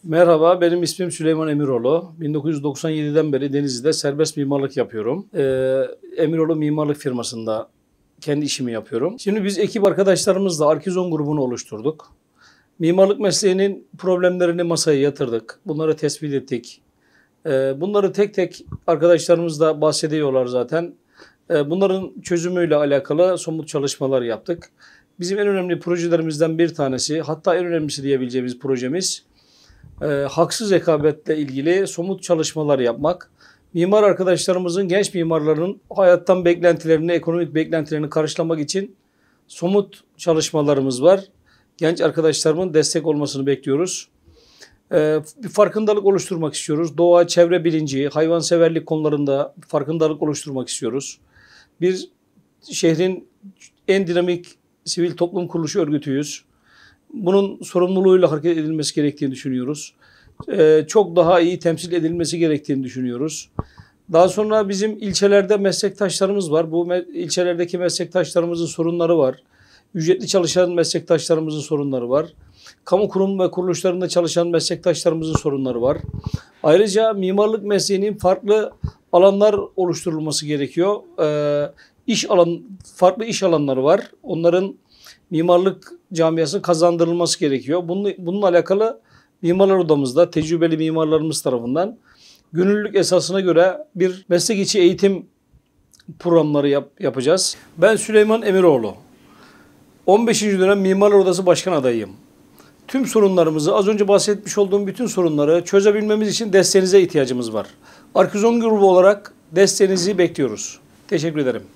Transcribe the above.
Merhaba, benim ismim Süleyman Emiroğlu. 1997'den beri Denizli'de serbest mimarlık yapıyorum. Emiroğlu Mimarlık firmasında kendi işimi yapıyorum. Şimdi biz ekip arkadaşlarımızla Arkizon grubunu oluşturduk. Mimarlık mesleğinin problemlerini masaya yatırdık. Bunları tespit ettik. Bunları tek tek arkadaşlarımız da bahsediyorlar zaten. Bunların çözümüyle alakalı somut çalışmalar yaptık. Bizim en önemli projelerimizden bir tanesi, hatta en önemlisi diyebileceğimiz projemiz, haksız rekabetle ilgili somut çalışmalar yapmak. Mimar arkadaşlarımızın, genç mimarların hayattan beklentilerini, ekonomik beklentilerini karşılamak için somut çalışmalarımız var. Genç arkadaşlarımın destek olmasını bekliyoruz. Bir farkındalık oluşturmak istiyoruz. Doğa, çevre bilinci, hayvanseverlik konularında farkındalık oluşturmak istiyoruz. Bir şehrin en dinamik sivil toplum kuruluşu örgütüyüz. Bunun sorumluluğuyla hareket edilmesi gerektiğini düşünüyoruz. Çok daha iyi temsil edilmesi gerektiğini düşünüyoruz. Daha sonra bizim ilçelerde meslektaşlarımız var. Bu ilçelerdeki meslektaşlarımızın sorunları var. Ücretli çalışan meslektaşlarımızın sorunları var. Kamu kurum ve kuruluşlarında çalışan meslektaşlarımızın sorunları var. Ayrıca mimarlık mesleğinin farklı alanlar oluşturulması gerekiyor. Farklı iş alanları var. Onların mimarlık camiasına kazandırılması gerekiyor. Bununla alakalı Mimarlar Odamızda tecrübeli mimarlarımız tarafından gönüllülük esasına göre bir meslek içi eğitim programları yapacağız. Ben Süleyman Emiroğlu. 15. dönem Mimarlar Odası Başkan adayıyım. Tüm sorunlarımızı, az önce bahsetmiş olduğum bütün sorunları çözebilmemiz için desteğinize ihtiyacımız var. Arkizon grubu olarak desteğinizi bekliyoruz. Teşekkür ederim.